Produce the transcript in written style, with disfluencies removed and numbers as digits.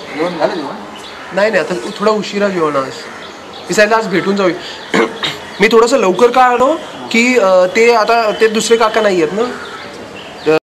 जेवण झालं जेवण? नाही नाही, आता थोडा उशिरा जेवण आज. विसायला आज भेटून जाऊ. मी थोडंसं लवकर का आलो की ते आता ते दुसरे काका नाही आहेत ना.